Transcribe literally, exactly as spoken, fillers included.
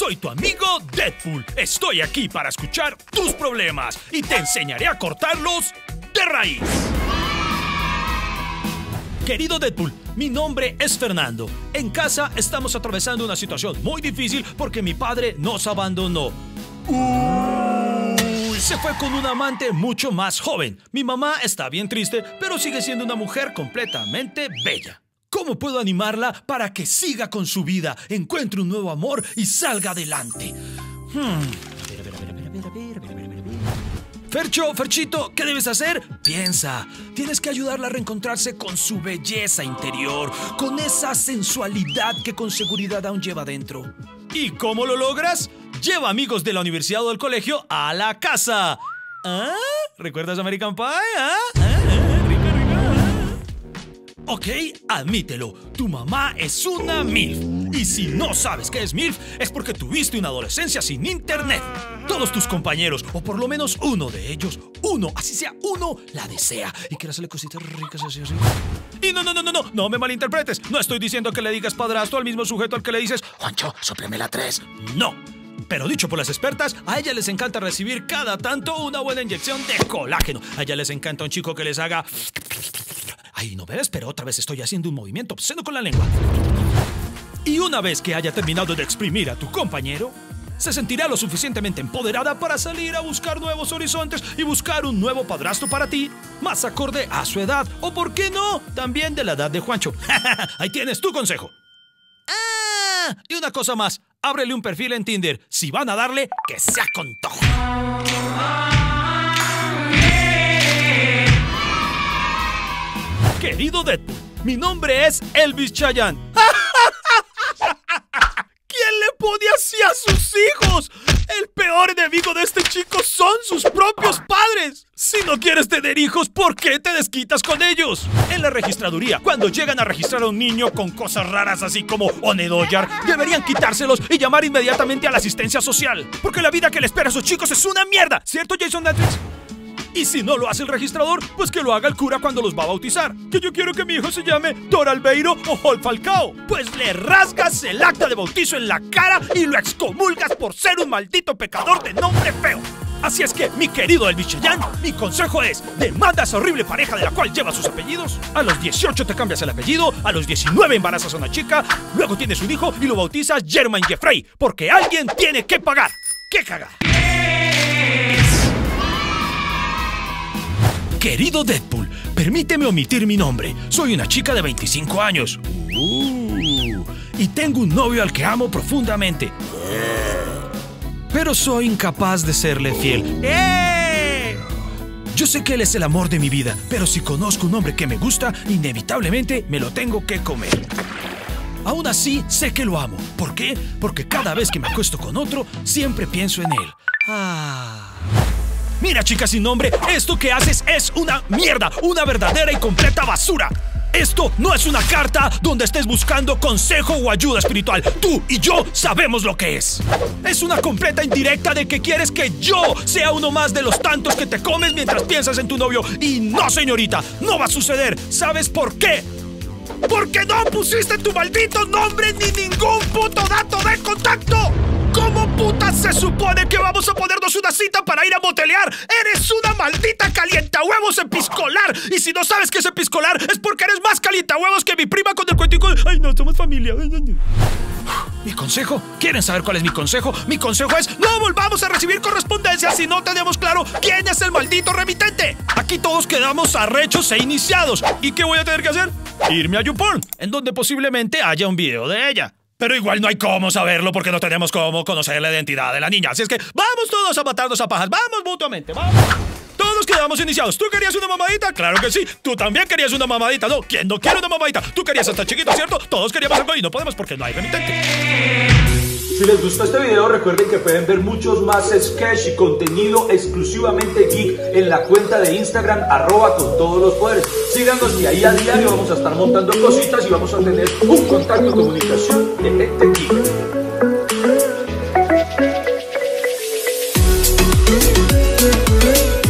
Soy tu amigo Deadpool. Estoy aquí para escuchar tus problemas y te enseñaré a cortarlos de raíz. Querido Deadpool, mi nombre es Fernando. En casa estamos atravesando una situación muy difícil porque mi padre nos abandonó. Uy, se fue con un amante mucho más joven. Mi mamá está bien triste, pero sigue siendo una mujer completamente bella. ¿Cómo puedo animarla para que siga con su vida, encuentre un nuevo amor y salga adelante? Hmm. A ver, a ver, a ver, a ver, a ver, a ver, a ver, a ver. Fercho, Ferchito, ¿qué debes hacer? Piensa, tienes que ayudarla a reencontrarse con su belleza interior, con esa sensualidad que con seguridad aún lleva dentro. ¿Y cómo lo logras? Lleva amigos de la universidad o del colegio a la casa. ¿Ah? ¿Recuerdas American Pie? ¿Ah? ¿Ah? Rica, rica. Ok, admítelo, tu mamá es una MILF. Y si no sabes qué es MILF, es porque tuviste una adolescencia sin internet. Todos tus compañeros, o por lo menos uno de ellos, uno, así sea uno, la desea. Y quiere hacerle cositas ricas así, así. Y no, no, no, no, no, no me malinterpretes. No estoy diciendo que le digas padrastro al mismo sujeto al que le dices, Juancho, sópleme la tres. No. Pero dicho por las expertas, a ellas les encanta recibir cada tanto una buena inyección de colágeno. A ellas les encanta un chico que les haga... Ay, no ves, pero otra vez estoy haciendo un movimiento obsceno con la lengua. Y una vez que haya terminado de exprimir a tu compañero, se sentirá lo suficientemente empoderada para salir a buscar nuevos horizontes y buscar un nuevo padrastro para ti, más acorde a su edad, o por qué no, también de la edad de Juancho. Ahí tienes tu consejo. Ah, y una cosa más, ábrele un perfil en Tinder. Si van a darle, que sea con todo. Querido Deadpool, mi nombre es Elvis Chayanne. ¿Quién le pone así a sus hijos? El peor enemigo de este chico son sus propios padres. Si no quieres tener hijos, ¿por qué te desquitas con ellos? En la registraduría, cuando llegan a registrar a un niño con cosas raras así como Onedoyar, deberían quitárselos y llamar inmediatamente a la asistencia social. Porque la vida que le espera a esos chicos es una mierda, ¿cierto, Jason Matrix? Y si no lo hace el registrador, pues que lo haga el cura cuando los va a bautizar. Que yo quiero que mi hijo se llame Dor Albeiro o Hol Falcao. Pues le rasgas el acta de bautizo en la cara y lo excomulgas por ser un maldito pecador de nombre feo. Así es que, mi querido Elvis Chayanne, mi consejo es: demanda a esa horrible pareja de la cual lleva sus apellidos. A los dieciocho te cambias el apellido, a los diecinueve embarazas a una chica, luego tienes un hijo y lo bautizas Germain Jeffrey, porque alguien tiene que pagar. ¡Qué caga! Querido Deadpool, permíteme omitir mi nombre. Soy una chica de veinticinco años. Uh, y tengo un novio al que amo profundamente. Pero soy incapaz de serle fiel. ¡Eh! Yo sé que él es el amor de mi vida, pero si conozco un hombre que me gusta, inevitablemente me lo tengo que comer. Aún así, sé que lo amo. ¿Por qué? Porque cada vez que me acuesto con otro, siempre pienso en él. Ah... Mira, chica sin nombre, esto que haces es una mierda, una verdadera y completa basura. Esto no es una carta donde estés buscando consejo o ayuda espiritual. Tú y yo sabemos lo que es. Es una completa indirecta de que quieres que yo sea uno más de los tantos que te comes mientras piensas en tu novio. Y no, señorita, no va a suceder. ¿Sabes por qué? Porque no pusiste tu maldito nombre ni ningún puto dato de contacto. ¿Cómo puta se supone que vamos a ponernos una cita para ir a motelear? ¡Eres una maldita calientahuevos episcolar! Y si no sabes qué es episcolar, es porque eres más calientahuevos que mi prima con el cuentico. ¡Ay, no, somos familia! ¿Mi consejo? ¿Quieren saber cuál es mi consejo? Mi consejo es: no volvamos a recibir correspondencia si no tenemos claro quién es el maldito remitente. Aquí todos quedamos arrechos e iniciados. ¿Y qué voy a tener que hacer? Irme a YouPorn, en donde posiblemente haya un video de ella. Pero igual no hay cómo saberlo porque no tenemos cómo conocer la identidad de la niña. Así es que vamos todos a matarnos a pajas. Vamos mutuamente, vamos. Todos quedamos iniciados. ¿Tú querías una mamadita? Claro que sí. Tú también querías una mamadita. No, ¿quién no quiere una mamadita? Tú querías estar chiquito, ¿cierto? Todos queríamos algo y no podemos porque no hay remitente. Si les gustó este video, recuerden que pueden ver muchos más sketch y contenido exclusivamente geek en la cuenta de Instagram, arroba con todos los poderes. Síganos y ahí a diario vamos a estar montando cositas y vamos a tener un contacto, comunicación de gente geek.